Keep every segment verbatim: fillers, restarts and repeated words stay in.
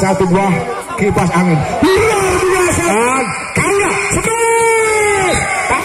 satu buah kipas angin luar biasa dan Kaula sukses.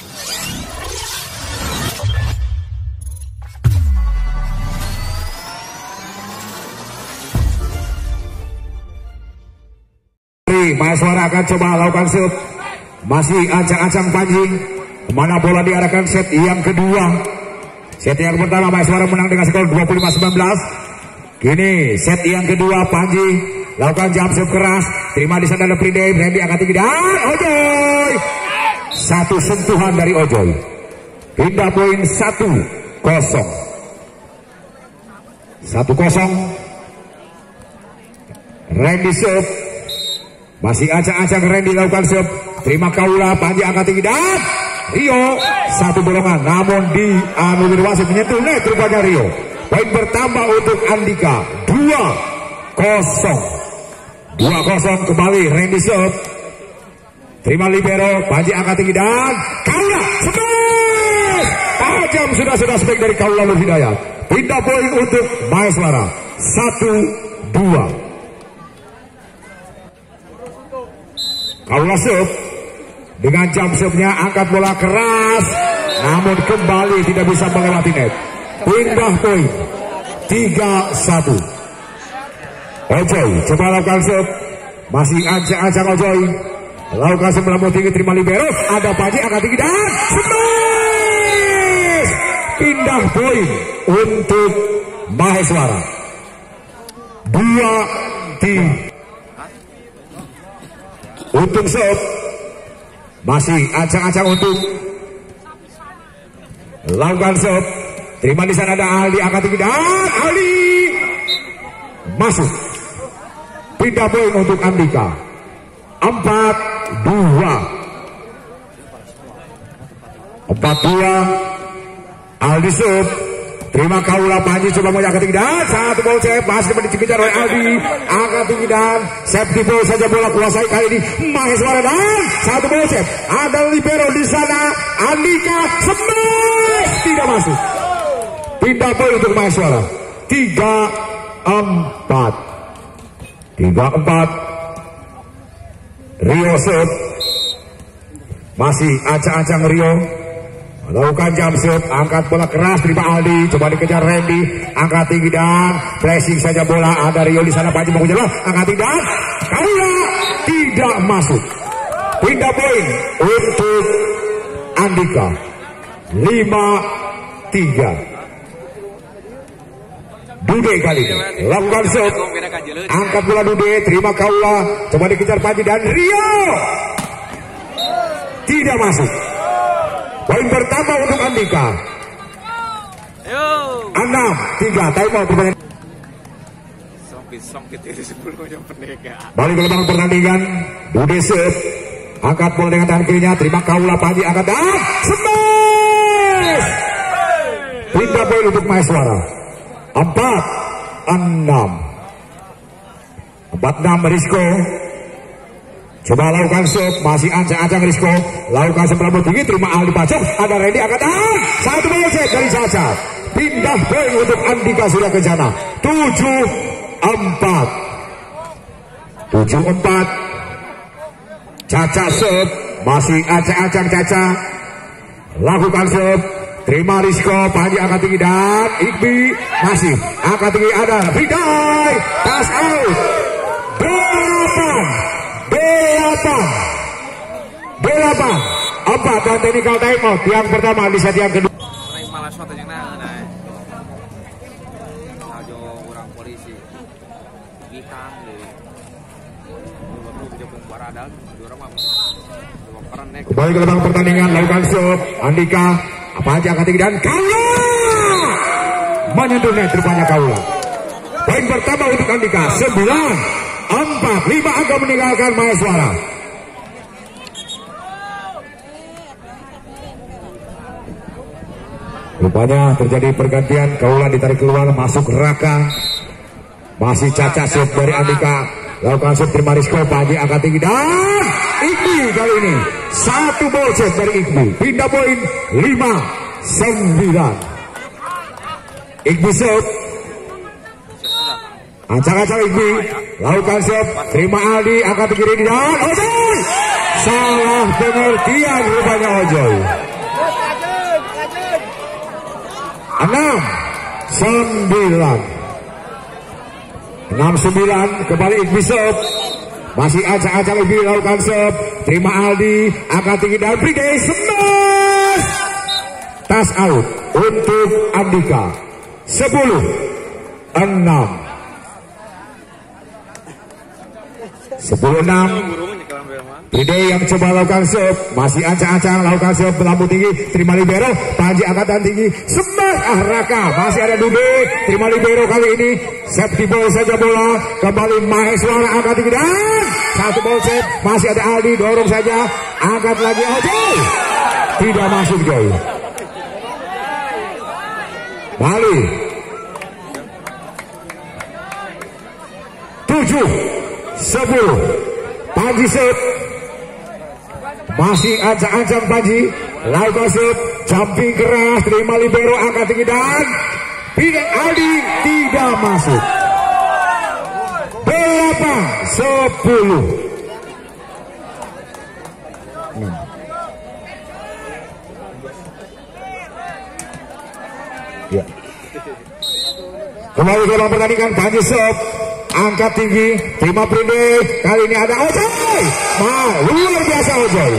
Maheswara akan coba lakukan shoot, masih ancang-ancang Panji, kemana bola diarahkan set yang kedua. Set yang pertama Maheswara menang dengan skor dua puluh lima sembilan belas. Kini set yang kedua Panji lakukan jump shot keras, terima di sana ada Pridem, Randy angkat tinggi dan Ojoy. Satu sentuhan dari Ojoy, pindah poin satu kosong. Satu kosong. Randy shoot, masih acak-acak Randy lakukan shoot, terima Kaula, Panji angkat tinggi dan Rio satu bolongan, namun di anulir wasit menyentuh net rupanya Rio. Poin bertambah untuk Andika dua kosong. dua kosong kembali Randy shoot, terima libero, Panji angkat tinggi dan Kaula sukses. Tajam sudah-sudah spek dari Kaula Nur Hidayat. Pindah poin untuk Maheswara satu dua. Kaula shoot dengan jump shotnya, angkat bola keras, namun kembali tidak bisa melewati net. Pindah poin tiga satu. Ojoy coba lakukan shoot, masih ancang-ancang Ojoy lakukan semelamu tinggi, terima libero, ada Panji angkat tinggi dan smash. Pindah poin untuk Maheswara dua tiga. Untuk shoot, masih ancang-ancang untuk lakukan shoot, terima di sana ada Aldi angkat tinggi dan Aldi masuk. Pindah poin untuk Andika empat dua. empat dua. Aldi shoot, terima Kaula, Panji coba mau angkat tinggi dan satu ball save, masih dikejar oleh Aldi angkat tinggi dan safety ball saja bola kuasai kali ini Maheswara dan satu ball save, ada libero di sana, Andika smash tidak masuk. Pindah poin untuk Maheswara tiga empat. tiga empat. Rio shoot, masih acang-acang Rio lakukan jump shot, angkat bola keras, terima Aldi, coba dikejar Randy, angkat tinggi dan flashing saja bola, ada Rio di sana, Panji mengejar bola, angkat tinggi dan Kaula tidak masuk. Pindah poin untuk Andika lima tiga. Dude kali ini lakukan shot, angkat bola Dude, terima Kaula, coba dikejar Panji dan Rio tidak masuk. Poin pertama untuk Andika enam tiga. Time out pertandingan. Balik ke lapangan pertandingan. Dude shoot, angkat bola dengan tangan kirinya, terima Kaula, Panji angkat dan smash. Pindah poin untuk Maheswara empat enam. empat enam. Rizko coba lakukan shoot, masih ancang-ancang Rizko lakukan sebelah tinggi, terima Aldi Pacok, ada Randy angkat dan satu bola set dari Caca. Pindah poin untuk Andika sudah ke sana tujuh empat. tujuh empat. Caca shoot, masih ancang-ancang Caca lakukan shoot, terima Rizko, Panji angkat tinggi dan Iqbi masih angkat tinggi, ada Bidai pass out. Delapan delapan delapan empat dan technical time out yang pertama di set yang kedua. Kembali ke lapangan pertandingan, lakukan shoot, Andika, apa aja angkat tinggi dan Kaula menyentuh net rupanya Kaula. Poin pertama untuk Andika sembilan empat. Lima angka meninggalkan Maheswara. Rupanya terjadi pergantian, Kaula ditarik keluar, masuk Raka, masih Caca shoot dari Andika, lakukan shoot, terima Rizko, Panji angkat tinggi dan Iqbi kali ini satu ball set dari Iqbi. Pindah poin lima sembilan. Iqbi shoot, Ancang-ancang Igbi, lakukan serve, terima Aldi, angkat kiri dan Ojoy. Salah pengertian rupanya Ojoy. Enam sembilan, enam sembilan kembali Igbi serve, masih ancang-ancang Igbi lakukan serve, terima Aldi, angkat tinggi dan Friday smash. Tas out untuk Andika. Sepuluh enam. Sepuluh enam. Friday yang coba lakukan serve, masih ancang-ancang lakukan serve melambung tinggi, terima libero, Panji angkatan tinggi, smash. Ah Raka, masih ada Dube, terima libero kali ini, safety ball saja bola, kembali Maheswara angkat tinggi dan satu ball set, masih ada Aldi, dorong saja, angkat lagi Ojoy, tidak masuk Joy. Bali tujuh sepuluh. Panji set, masih ancang-ancang Panji, lakukan set, jumping keras, terima libero, angkat tinggi dan Pindah Aldi tidak masuk. Delapan sepuluh. hmm. Ya. Kembali ke dalam pertandingan, Panji serve, angkat tinggi, terima Prinde, kali ini ada Ojoy. Nah, luar biasa Ojoy.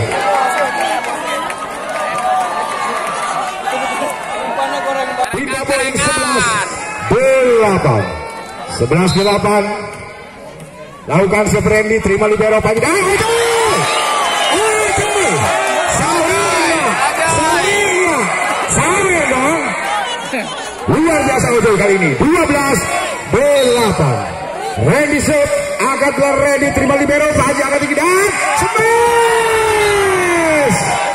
Pindah poin sebelas delapan. sebelas delapan. Lakukan Seprendi, terima libero Panji dan Ojoy. Ojoy. Saria. Saria. Saria dong. Luar biasa Ojoy kali ini. dua belas delapan. Randy set, angkat gelar Randy, terima libero, Panji angkat tinggi dan smash.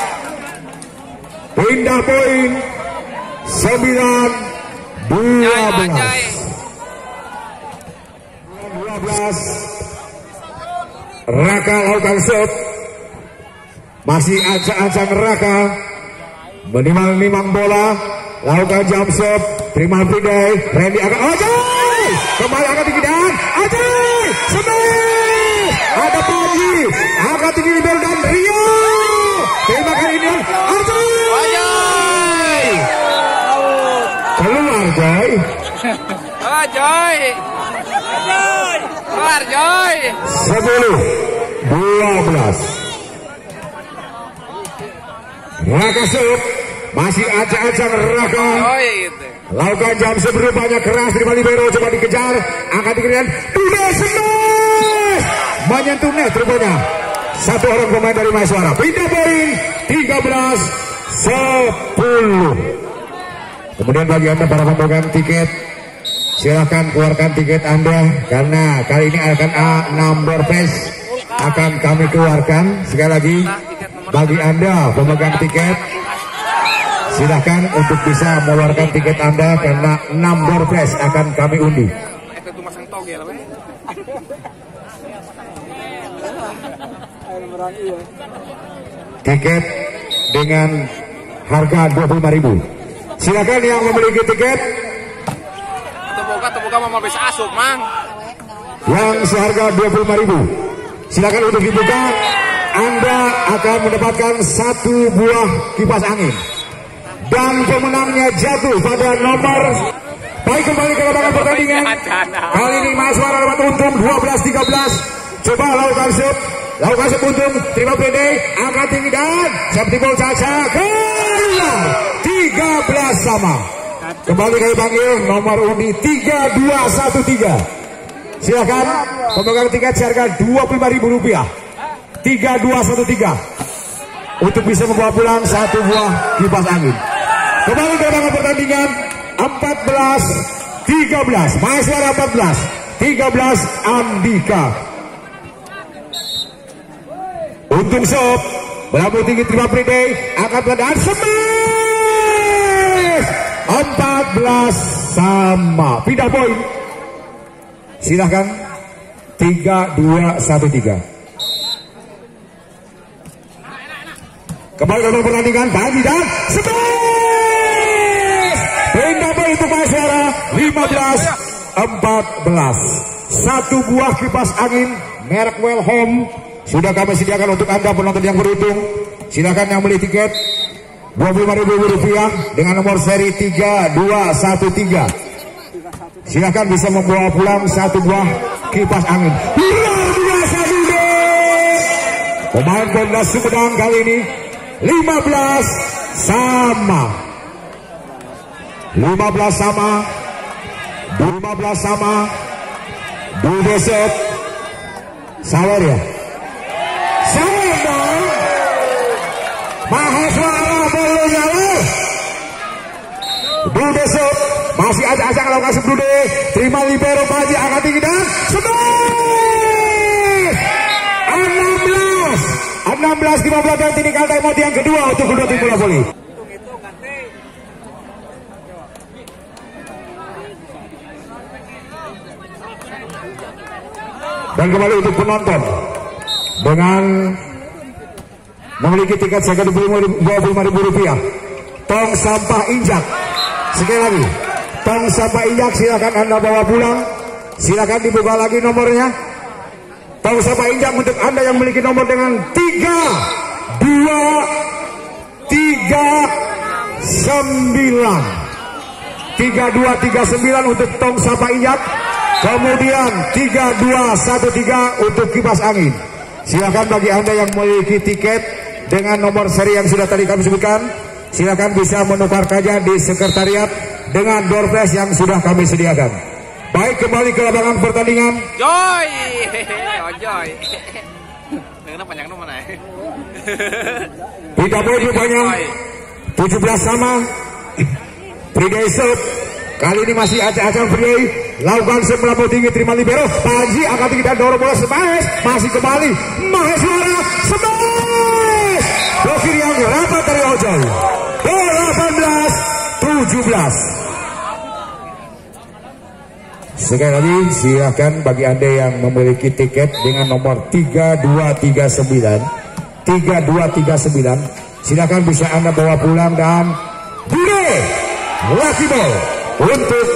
Pindah poin sembilan dua belas. dua belas. Raka lakukan set, masih ancang-ancang Raka, menimang-nimang bola, lakukan jump shot, terima Friday, Randy angkat Ojoy, kembali angkat tinggi dan Ojoy, smash. Ada Panji, angkat tinggi libero dan Rio, terima kali ini Ojoy. Keluar Joy. Oh Joy. Keluar Joy. Sepuluh dua belas. Raka set, masih acak-acak Raka. Lakukan jam seberupanya keras, terima libero, coba dikejar, angkat dikirian, Dude smash, menyentuh net rupanya. Satu orang pemain dari Maheswara. Pindah poin tiga belas sepuluh. Kemudian bagi Anda para pemegang tiket, silahkan keluarkan tiket Anda, karena kali ini akan A number face akan kami keluarkan. Sekali lagi bagi Anda pemegang tiket, silahkan untuk bisa mengeluarkan tiket Anda, karena number face akan kami undi. Tiket dengan harga dua puluh lima ribu. Silakan yang memiliki tiket. Temuka-temuka mau bisa asup, Mang. Yang seharga dua puluh lima ribu. Silakan untuk dibuka. Anda akan mendapatkan satu buah kipas angin. Dan pemenangnya jatuh pada nomor. Baik, kembali ke lapangan pertandingan. Kali ini Maheswara dapat untung dua belas tiga belas. Coba lakukan shoot. Lakukan shoot untung. Terima Pede. Angkat tinggi dan safety ball Caca. Keluar. tiga belas sama. Kembali kami panggil nomor undi tiga dua satu tiga. Silakan pemegang tiket seharga dua puluh lima ribu rupiah. tiga dua satu tiga. Untuk bisa membawa pulang satu buah kipas angin. Kembali ke lapangan pertandingan. empat belas tiga belas. Maheswara empat belas tiga belas Andika. Untung shot. Melambung tinggi terima Friday. Angkat dan smash. empat belas sama. Pindah poin. Silahkan. tiga dua satu tiga. Kembali ke dalam pertandingan. Panji dan smash. Pindah poin untuk Maheswara. lima belas empat belas. satu buah kipas angin merek Welhome sudah kami sediakan untuk Anda penonton yang beruntung. Silakan yang beli tiket dua puluh lima ribu rupiah dengan nomor seri tiga dua satu tiga. Silakan bisa membawa pulang satu buah kipas angin. Luar biasa juga. Pemain Pondas Sumedang kali ini lima belas sama. lima belas sama. lima belas sama. Dudesep. Sawer ya. Sawer dong. Maheswara bolunya loh. Dudesep. Masih acak-acak kalau kasih Dude. Terima libero Paji angkat tinggi dan smash. enam belas. enam belas lima belas dan tinggal timeout yang kedua untuk kedua tim bola voli. Dan kembali untuk penonton dengan memiliki tiket seharga dua puluh lima ribu rupiah. Tong sampah injak. Sekali lagi, tong sampah injak silakan Anda bawa pulang. Silakan dibuka lagi nomornya. Tong sampah injak untuk Anda yang memiliki nomor dengan tiga dua tiga sembilan. tiga dua tiga sembilan untuk tong sampah injak. Kemudian tiga dua satu tiga untuk kipas angin. Silakan bagi Anda yang memiliki tiket dengan nomor seri yang sudah tadi kami sebutkan, silakan bisa menukarkannya di sekretariat dengan door prize yang sudah kami sediakan. Baik, kembali ke lapangan pertandingan. Joy, oh Joy. Kenapa panjang nomor mana? Tidak boleh banyak. tujuh belas sama. Friday serve. Kali ini masih acak-acak Friday. Lakukan serve melampaui tinggi, terima libero. Panji angkat tinggi dan dorong bola smash. Masih kembali. Maheswara smash. Blokir yang rapat dari Ojoy. delapan belas tujuh belas. Sekali lagi silakan bagi Anda yang memiliki tiket dengan nomor tiga dua tiga sembilan tiga dua tiga sembilan, silakan bisa Anda bawa pulang dan Bude Lucky Ball untuk.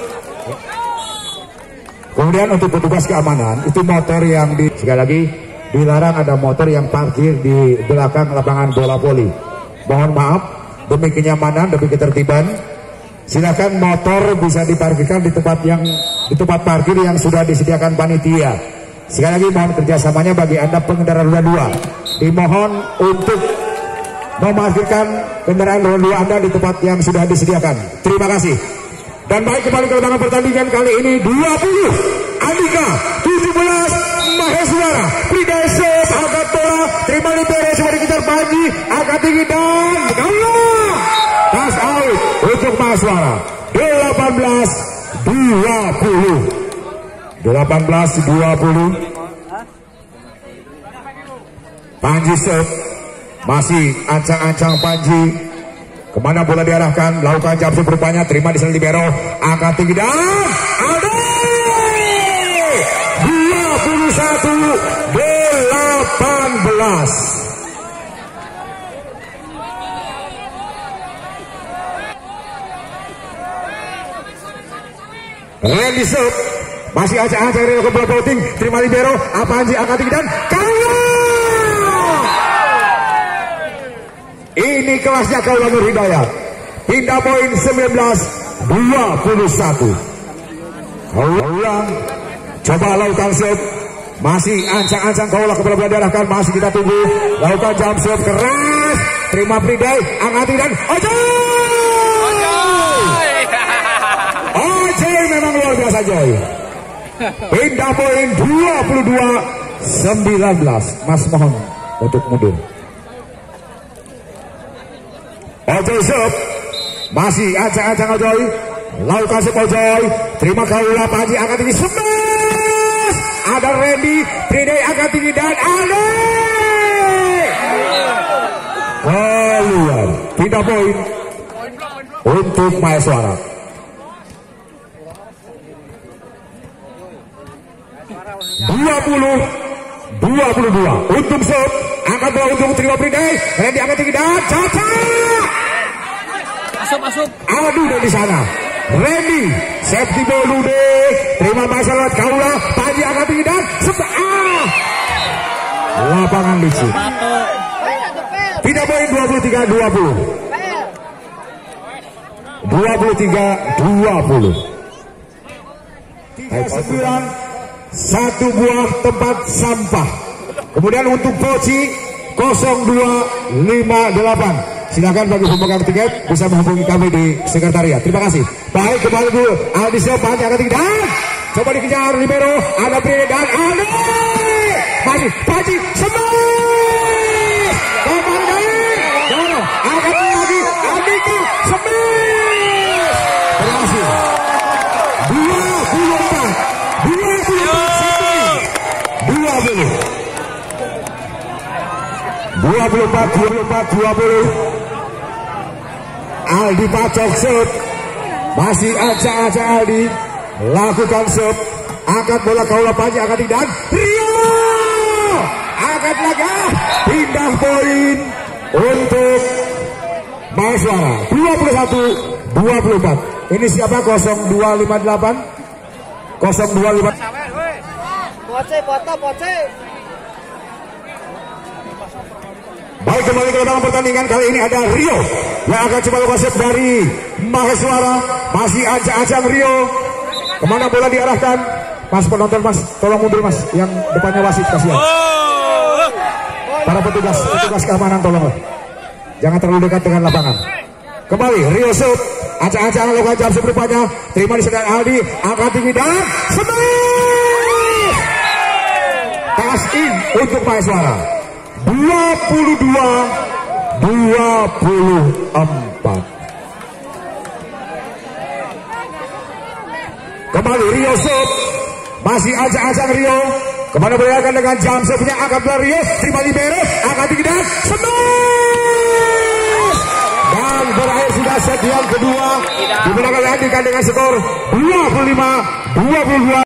Kemudian untuk petugas keamanan itu motor yang di, sekali lagi dilarang ada motor yang parkir di belakang lapangan bola voli. Mohon maaf demi kenyamanan, demi ketertiban. Silakan motor bisa diparkirkan di tempat yang di tempat parkir yang sudah disediakan panitia. Sekali lagi mohon kerjasamanya bagi Anda pengendara roda dua. Dimohon untuk memarkirkan kendaraan roda dua Anda di tempat yang sudah disediakan. Terima kasih. Dan baik, kembali ke lapangan pertandingan kali ini dua puluh Andika, tujuh belas Maheswara. Friday serve angkat bola, terima libero coba dikejar Panji, angkat tinggi dan kalah. Pass out untuk Maheswara. delapan belas dua puluh. delapan belas dua puluh. Panji serve. Masih ancang-ancang Panji. Kemana bola diarahkan? Lakukan jump serve rupanya. Terima di sana libero. Angkat tinggi dan ada. dua puluh satu delapan belas. Randy serve. Masih acak-acak dari bola floating. Terima libero. Panji angkat tinggi dan kalah. Ini kelasnya Kaula Nur Hidayat. Pindah poin sembilan belas dua puluh satu. Kaula coba lakukan serve. Masih ancang-ancang Kaula ke bola diarahkan. Masih kita tunggu. Lakukan jump serve keras. Terima Friday. Angkat dan Ojoy. Ojoy memang luar biasa Joy. Pindah poin dua puluh dua sembilan belas. Mas mohon untuk mundur. Ojoy serve. Masih acak-acak Ojoy. Lakukan serve Ojoy. Terima Kaula Panji angkat tinggi smash. Ada Randy. Friday angkat tinggi dan ada. Keluar. Pindah poin untuk Maheswara. dua puluh dua puluh dua untuk serve. Angkat bola untuk terima Friday. Randy angkat tinggi dan caca. Asup, asup. Aduh dari sana. Randy safety ball Dude. Terima masalah Kaula. lapangan licin. Pindah poin dua puluh tiga dua puluh. dua puluh tiga dua puluh. Baik, sembilan satu buah tempat sampah. Kemudian untuk Poci nol dua lima delapan. Silakan bagi pemegang tiket bisa menghubungi kami di sekretariat. Terima kasih. Baik, kembali dulu Aldi Sopan yang ketiga. Dan coba dikejar libero, ada Pri dan Aldi. Masih Paci semash. Kembali. Jono angkat lagi Aldi ke smash. Berhasil. dua puluh empat dua puluh empat dua puluh dua puluh empat dua puluh empat dua puluh. Aldi pacok shoot, masih acak-acak Aldi lakukan shoot, angkat bola kaula Panji angkat dan Rio angkat lagi, pindah poin untuk Maheswara dua puluh satu dua puluh empat. Ini siapa? nol dua lima delapan nol dua lima. Poce, foto, poce. Baik, kembali ke dalam pertandingan kali ini ada Rio yang akan coba lepas dari Maheswara. Masih acak-acak Rio. Kemana bola diarahkan? Mas penonton mas, tolong mundur mas. Yang depannya wasit, kasihan. Para petugas, petugas keamanan tolong. Jangan terlalu dekat dengan lapangan. Kembali Rio shoot, acak-acak lakukan jam seberupanya. Terima di sedang Aldi, angkat tinggi dan smash. Pass in untuk Maheswara. dua puluh dua dua puluh empat. Kembali Rio shoot, masih acak-acak Rio. Kemana beriakan dengan jam punya angkat bola Rio, terima libero, angkat tinggi dan smash. Dan berakhir sudah set yang kedua, dimenangkan dengan skor dua puluh lima dua puluh dua.